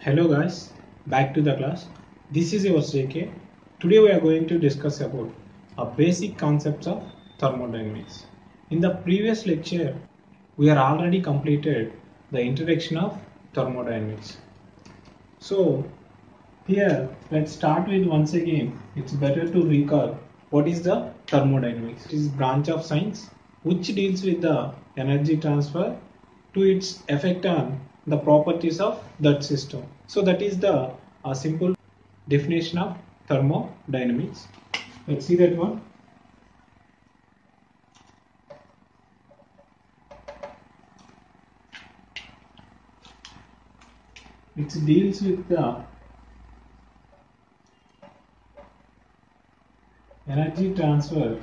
Hello guys, back to the class. This is your JK. Today we are going to discuss about a basic concepts of thermodynamics. In the previous lecture, we are already completed the introduction of thermodynamics. So here let's start with once again. It's better to recall what is the thermodynamics. It is branch of science which deals with the energy transfer to its effect on the properties of that system. So that is the simple definition of thermodynamics. Let's see that one. It deals with the energy transfer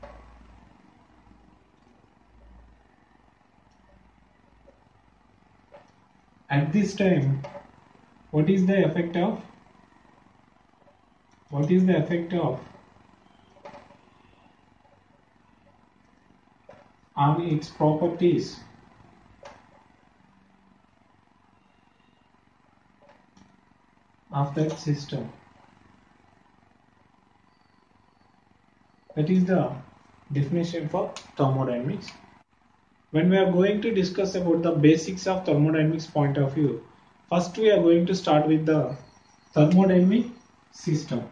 at this time. What is the effect of on its properties of that system? That is the definition for thermodynamics. When we are going to discuss about the basics of thermodynamics point of view, first we are going to start with the thermodynamic system.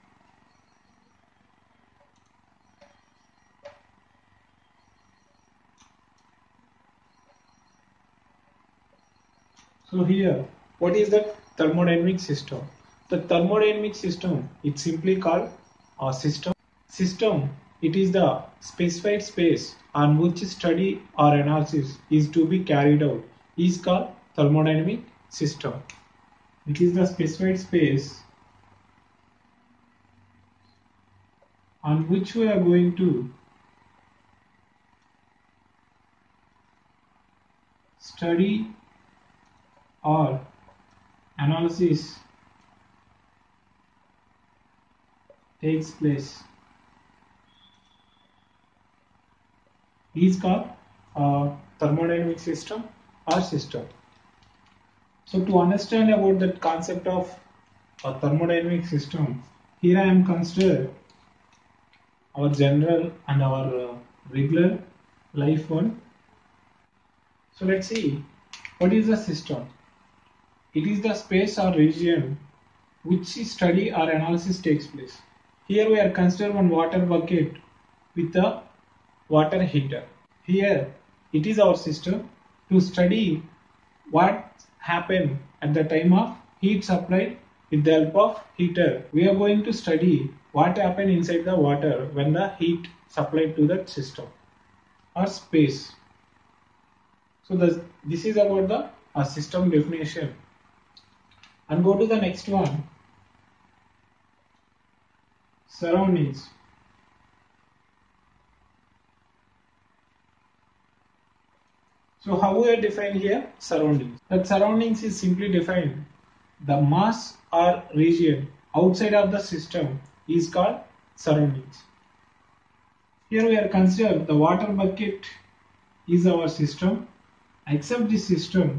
So here, what is the thermodynamic system? The thermodynamic system, it's simply called a system. System, it is the specified space on which study or analysis is to be carried out, is called thermodynamic system. It is the specified space on which we are going to study or analysis takes place, is called thermodynamic system or system. So to understand about that concept of a thermodynamic system, here I am consider our general and our regular life one. So let's see, what is the system? It is the space or region which study or analysis takes place. Here we are consider one water bucket with a water heater. Here it is our system to study what happened at the time of heat supply with the help of heater. We are going to study what happened inside the water when the heat supplied to that system or space. So this is about the system definition. And go to the next one, surroundings. So how we are defined here? Surroundings. That surroundings is simply defined the mass or region outside of the system is called surroundings. Here we are consider the water bucket is our system. Except this system,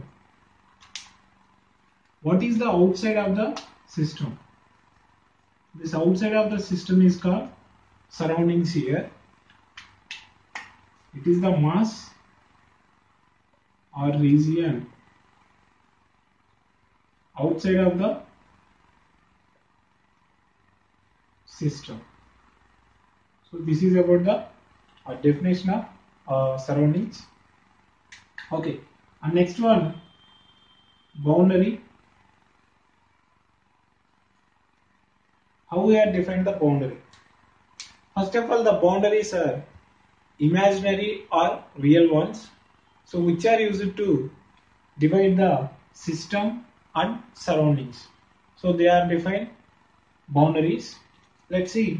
what is the outside of the system? This outside of the system is called surroundings here. It is the mass or region outside of the system. So this is about the definition of surroundings. Okay, and next one, boundary. How we are defined the boundary? First of all, the boundaries are imaginary or real ones. So which are used to divide the system and surroundings. So they are defined boundaries. Let's see.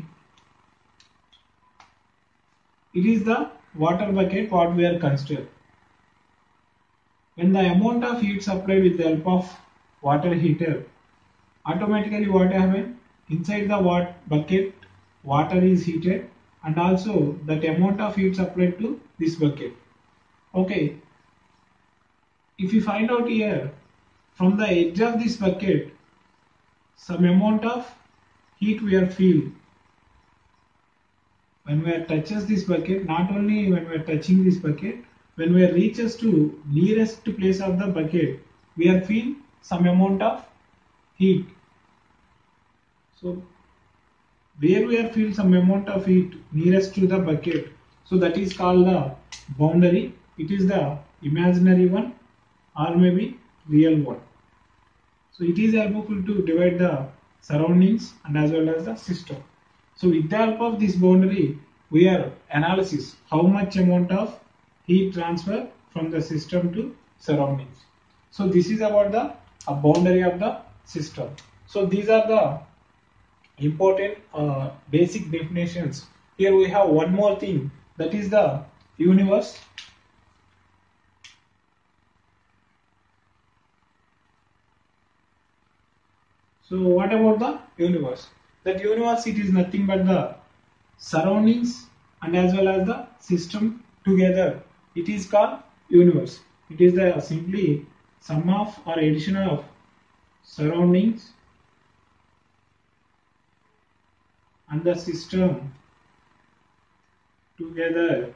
It is the water bucket what we are considering. When the amount of heat supplied with the help of water heater, automatically what happens? Inside the bucket, water is heated and also that amount of heat supplied to this bucket. Okay, if you find out here, from the edge of this bucket, some amount of heat we are feel. When we are touches this bucket, not only when we are touching this bucket, when we reaches to nearest place of the bucket, we are feel some amount of heat. So where we are feel some amount of heat nearest to the bucket, so that is called the boundary. It is the imaginary one or maybe real one. So it is able to divide the surroundings and as well as the system. So with the help of this boundary, we are analysis how much amount of heat transfer from the system to surroundings. So this is about the boundary of the system. So these are the important basic definitions. Here we have one more thing, that is the universe. So what about the universe? That universe, it is nothing but the surroundings and as well as the system together. It is called universe. It is the simply sum of or addition of surroundings and the system together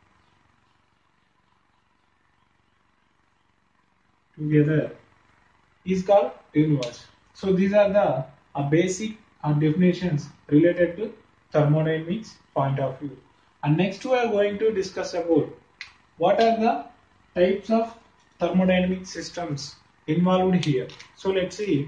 is called universe. So these are the basic definitions related to thermodynamics point of view. And next we are going to discuss about what are the types of thermodynamic systems involved here. So let's see.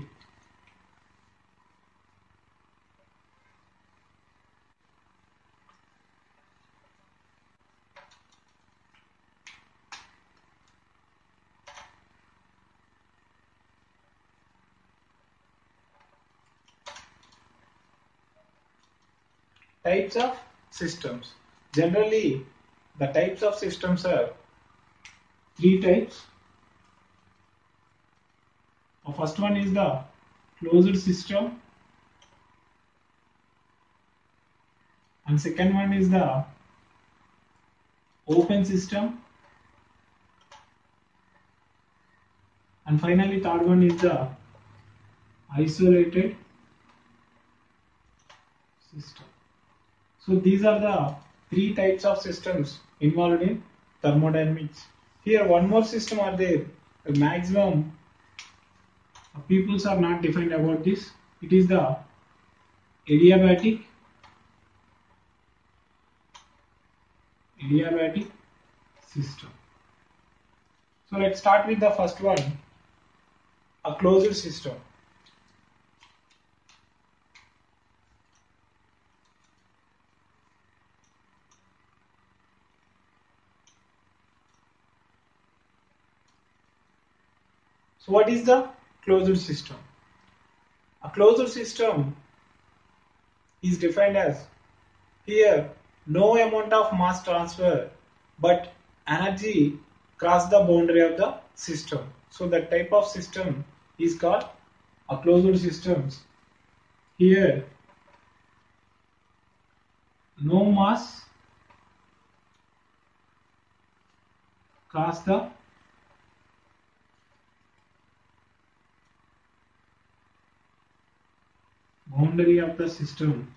Types of systems. Generally, the types of systems are three types. The first one is the closed system, and second one is the open system, and finally third one is the isolated system. So these are the three types of systems involved in thermodynamics. Here one more system are there. The maximum peoples are not defined about this. It is the adiabatic system. So let's start with the first one, a closed system. So what is the closed system? A closed system is defined as, here no amount of mass transfer but energy cross the boundary of the system. So that type of system is called a closed systems. Here no mass cross the boundary of the system,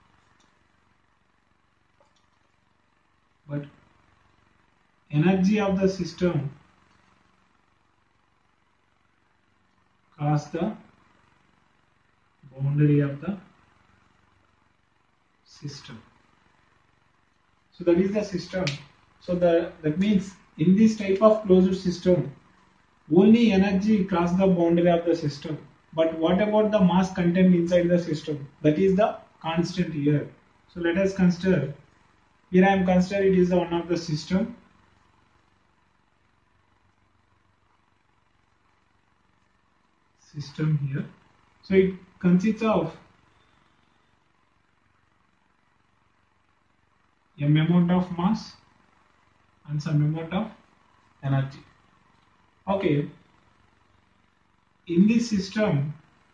but energy of the system cross the boundary of the system. So that is the system. So that means in this type of closed system, only energy cross the boundary of the system. But what about the mass content inside the system? That is the constant here. So let us consider, here I am considering it is one of the system. Here. So it consists of m amount of mass and some amount of energy. Okay. In this system,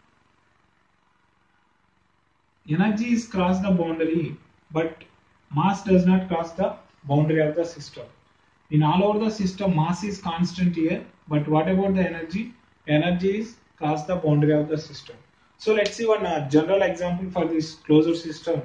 energy is cross the boundary, but mass does not cross the boundary of the system. In all over the system, mass is constant here, but what about the energy? energy is cross the boundary of the system. So let's see one general example for this closed system.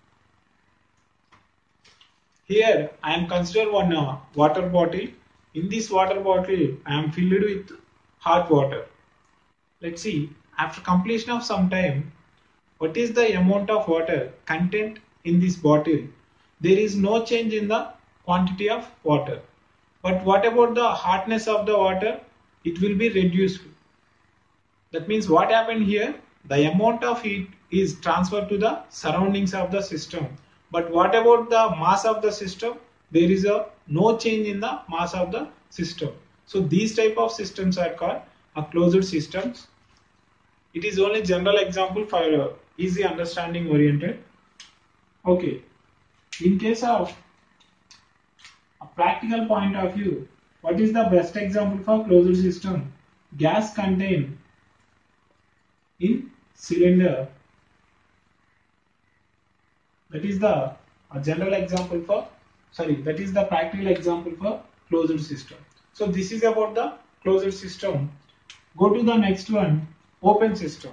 Here I am consider one water bottle. In this water bottle I am filled with hot water. Let's see, after completion of some time, what is the amount of water content in this bottle? There is no change in the quantity of water. But what about the hardness of the water? It will be reduced. That means what happened here? The amount of heat is transferred to the surroundings of the system. But what about the mass of the system? There is no change in the mass of the system. So these type of systems are called a closed systems. It is only general example for easy understanding oriented. Okay. In case of a practical point of view, what is the best example for closed system? Gas contained in cylinder. That is the general example for, that is the practical example for closed system. So this is about the closed system. Go to the next one, open system.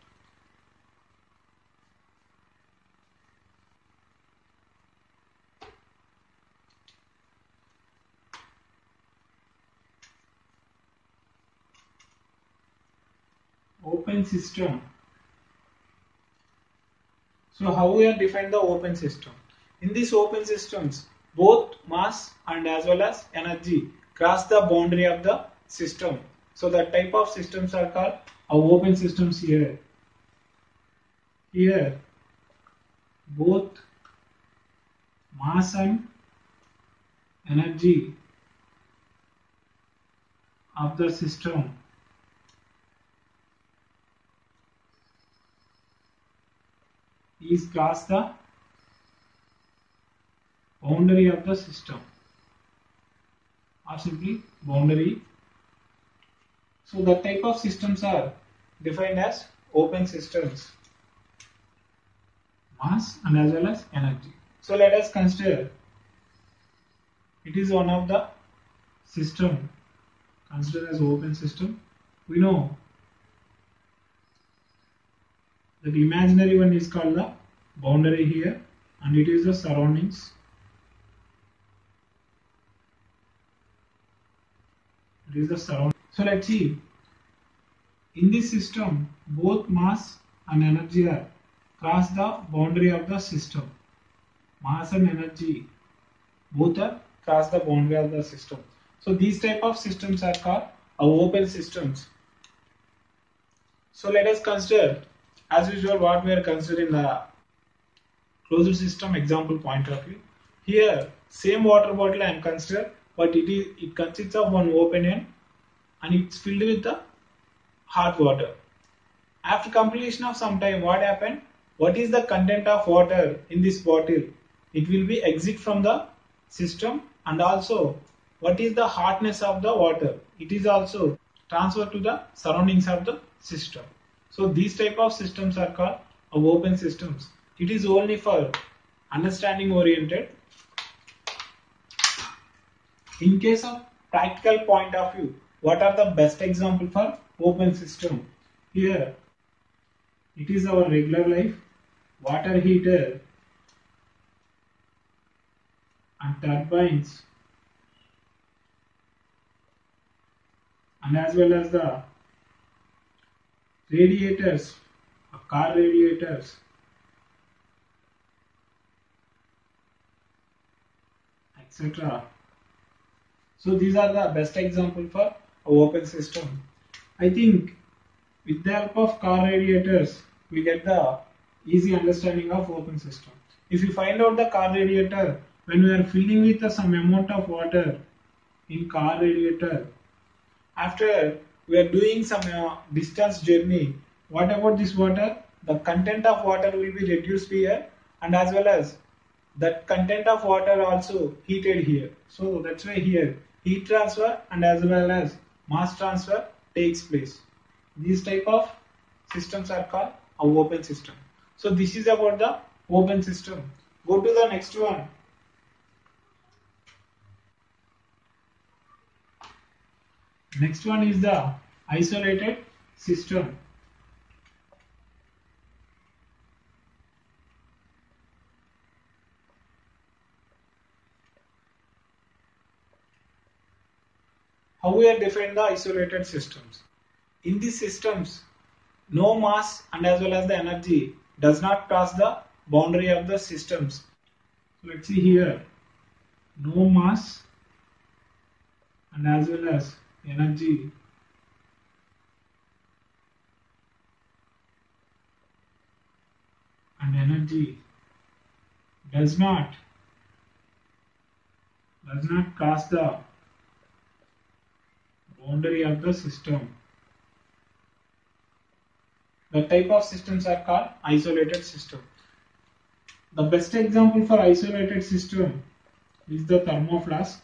Open system. So how we have defined the open system? In these open systems, both mass and as well as energy cross the boundary of the system. So that type of systems are called open systems here. Here, both mass and energy of the system is cross the boundary of the system, or simply boundary. So the type of systems are defined as open systems, mass and as well as energy. So let us consider it is one of the system considered as open system. We know that imaginary one is called the boundary here, and it is the surroundings. It is the surrounding. So let's see. In this system, both mass and energy are cross the boundary of the system. Mass and energy both are cross the boundary of the system. So these type of systems are called open systems. So let us consider, as usual, what we are considering the closed system example point of view. Here, same water bottle I am considered, but it consists of one open end and it's filled with the hot water. After completion of some time, what happened? What is the content of water in this bottle? It will be exit from the system, and also what is the hardness of the water? It is also transferred to the surroundings of the system. So these type of systems are called open systems. It is only for understanding oriented. In case of practical point of view, what are the best example for open system? Here, it is our regular life, water heater and turbines, and as well as the radiators, car radiators, etc. So these are the best example for open system. I think with the help of car radiators, we get the easy understanding of open system. If you find out the car radiator, when we are filling with some amount of water in car radiator, after we are doing some distance journey, what about this water? The content of water will be reduced here, and as well as that content of water also heated here. So that's why here heat transfer and as well as mass transfer takes place. These type of systems are called an open system. So this is about the open system. Go to the next one. Next one is the isolated system. How we are define the isolated systems? In these systems, no mass and as well as the energy does not cross the boundary of the systems. So let's see here, no mass and as well as energy does not cross the boundary of the system. The type of systems are called isolated system. The best example for isolated system is the thermoflask.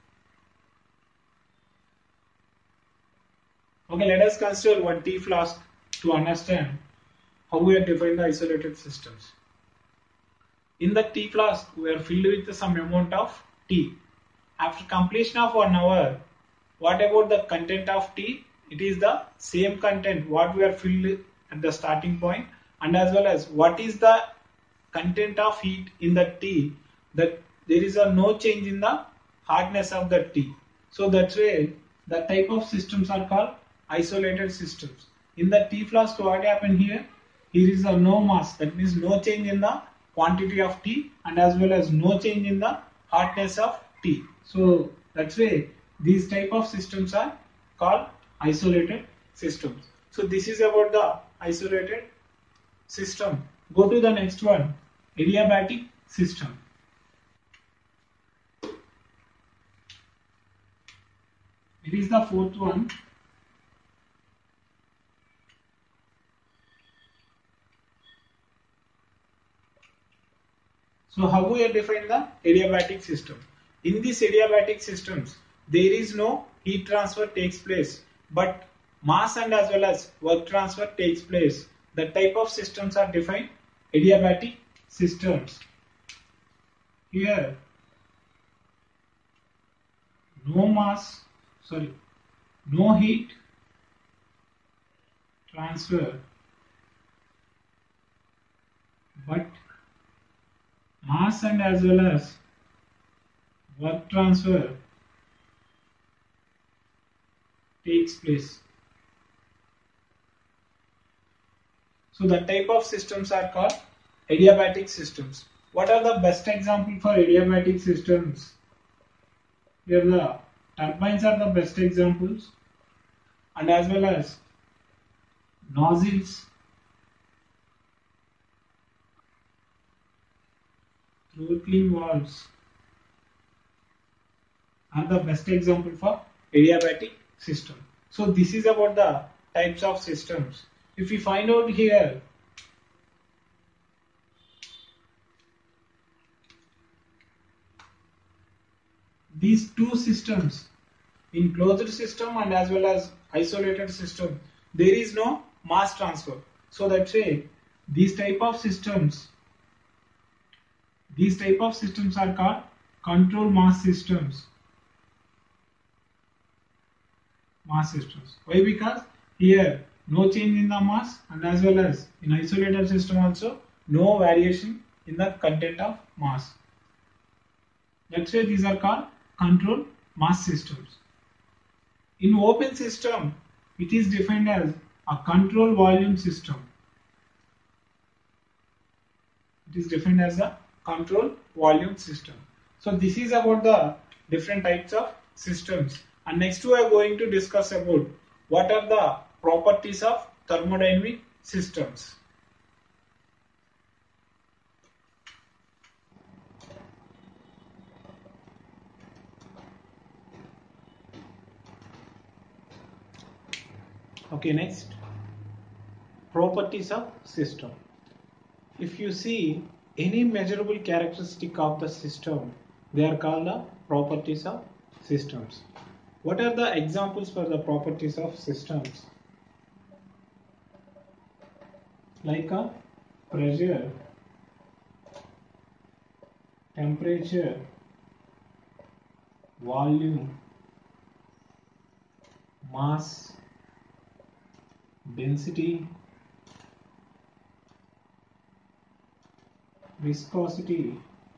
Okay, let us consider one tea flask to understand how we are defined the isolated systems. In the tea flask, we are filled with some amount of tea. After completion of 1 hour, what about the content of tea? It is the same content what we are filled at the starting point, and as well as what is the content of heat in the tea, that there is no change in the hardness of the tea. So that's why the type of systems are called isolated systems. In the tea flask, what happened here? Here is a no mass, that means no change in the quantity of tea and as well as no change in the hardness of tea. So that's why these type of systems are called isolated systems. So this is about the isolated system. Go to the next one, adiabatic system. It is the fourth one. So how we define the adiabatic system? In these adiabatic systems, there is no heat transfer takes place, but mass and as well as work transfer takes place. The type of systems are defined adiabatic systems. Here, no heat transfer, but mass and as well as work transfer takes place. So the type of systems are called adiabatic systems. What are the best example for adiabatic systems? Here the turbines are the best examples, and as well as nozzles, throttling valves are the best example for adiabatic system. So this is about the types of systems. If we find out here, these two systems, in closed system and as well as isolated system, there is no mass transfer. So that's why these type of systems are called control mass systems. Why? Because here no change in the mass and as well as in isolated system also no variation in the content of mass. That's why these are called control mass systems. In open system, it is defined as a control volume system. It is defined as a control volume system. So this is about the different types of systems. And next we are going to discuss about what are the properties of thermodynamic systems. Okay, next, properties of system. If you see any measurable characteristic of the system, they are called the properties of systems. What are the examples for the properties of systems? Like a pressure, temperature, volume, mass, density, viscosity,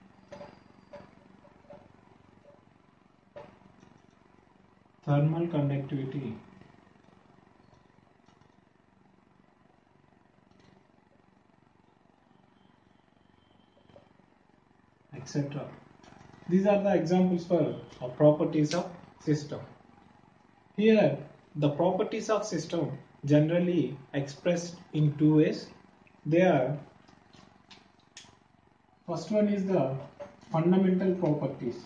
thermal conductivity, etc. These are the examples for properties of system. Here, the properties of system generally expressed in two ways. They are, first one is the fundamental properties.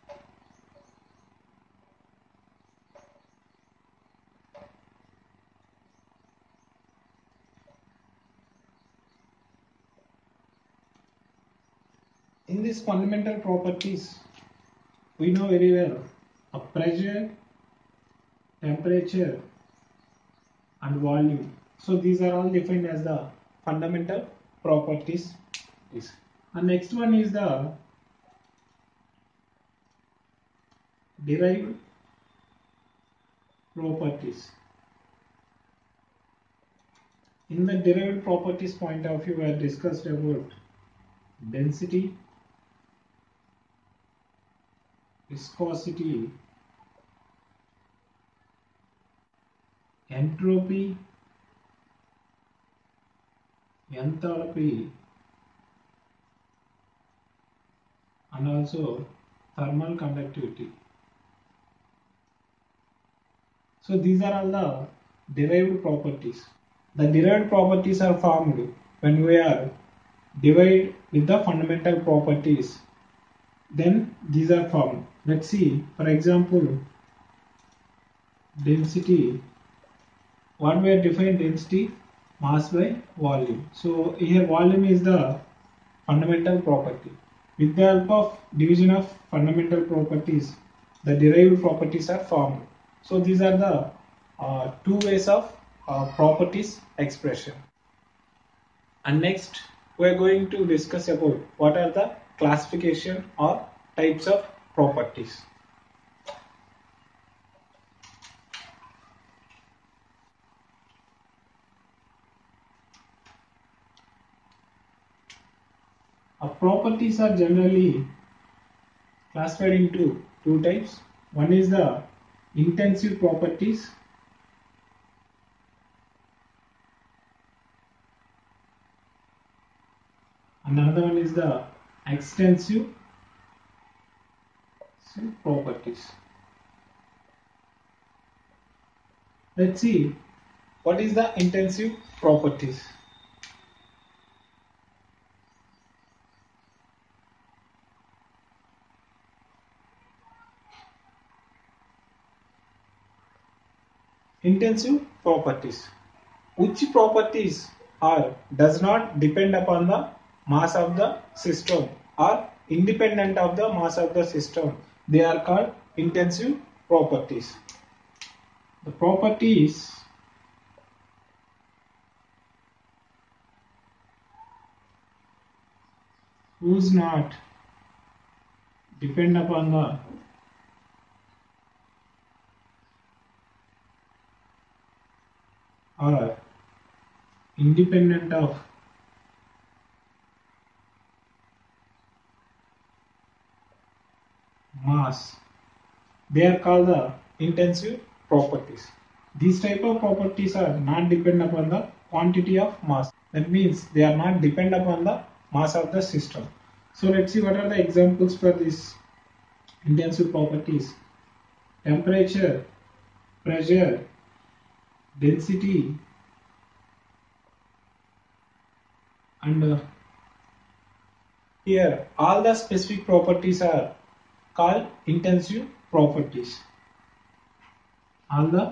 In these fundamental properties, we know very well a pressure, temperature and volume. So these are all defined as the fundamental properties. And next one is the derived properties. In the derived properties point of view, we have discussed about density, viscosity, entropy, enthalpy, and also thermal conductivity. So these are all the derived properties. The derived properties are formed when we are divide with the fundamental properties. Then these are formed. Let's see, for example, density. What we have defined density? Mass by volume. So here volume is the fundamental property. With the help of division of fundamental properties, the derived properties are formed. So these are the two ways of properties expression. And next we are going to discuss about what are the classification or types of properties. Properties are generally classified into two types. One is the intensive properties, and another one is the extensive properties. Let's see what is the intensive properties. Intensive properties. Which properties are does not depend upon the mass of the system or independent of the mass of the system. They are called intensive properties. The properties whose not depend upon the or independent of mass, they are called the intensive properties. These type of properties are not dependent upon the quantity of mass. That means they are not dependent upon the mass of the system. So let's see what are the examples for these intensive properties. Temperature, pressure, density, and here all the specific properties are called intensive properties. All the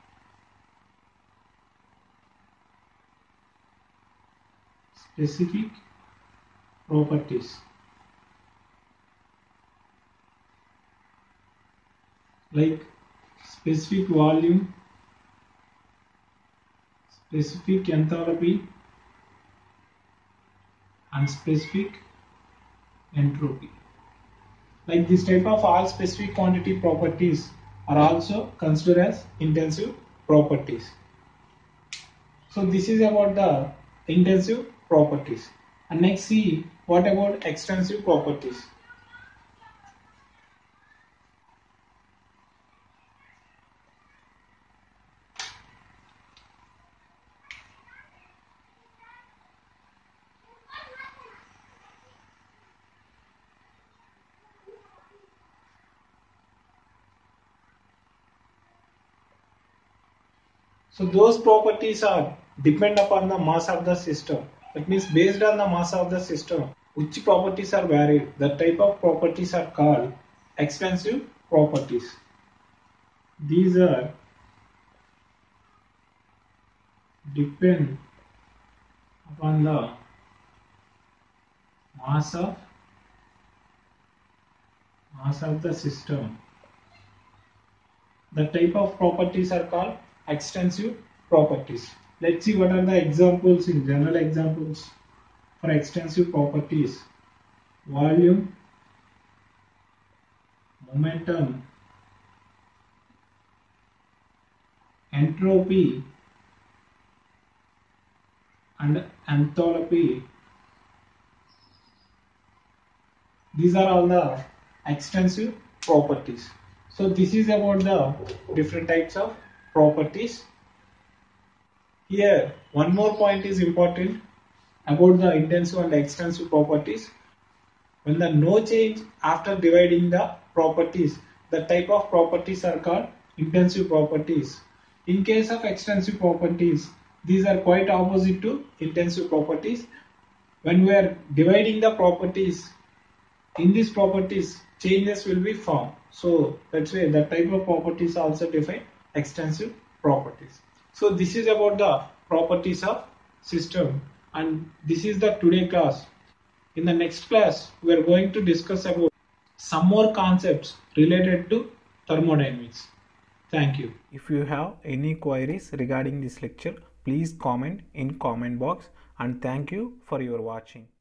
specific properties like specific volume, specific enthalpy, and specific entropy. Like this type of all specific quantity properties are also considered as intensive properties. So this is about the intensive properties. And next see what about extensive properties. So those properties are depend upon the mass of the system. That means based on the mass of the system, which properties are varied. The type of properties are called extensive properties. These are depend upon the mass of the system. The type of properties are called extensive properties. Let's see what are the examples in general examples for extensive properties. Volume, momentum, entropy, and enthalpy. These are all the extensive properties. So this is about the different types of properties. Here one more point is important about the intensive and extensive properties. When the no change after dividing the properties, the type of properties are called intensive properties. In case of extensive properties, these are quite opposite to intensive properties. When we are dividing the properties, in these properties changes will be formed. So that's why the type of properties also define extensive properties. So this is about the properties of system, and this is the today class. In the next class we are going to discuss about some more concepts related to thermodynamics. Thank you. If you have any queries regarding this lecture, please comment in comment box, and thank you for your watching.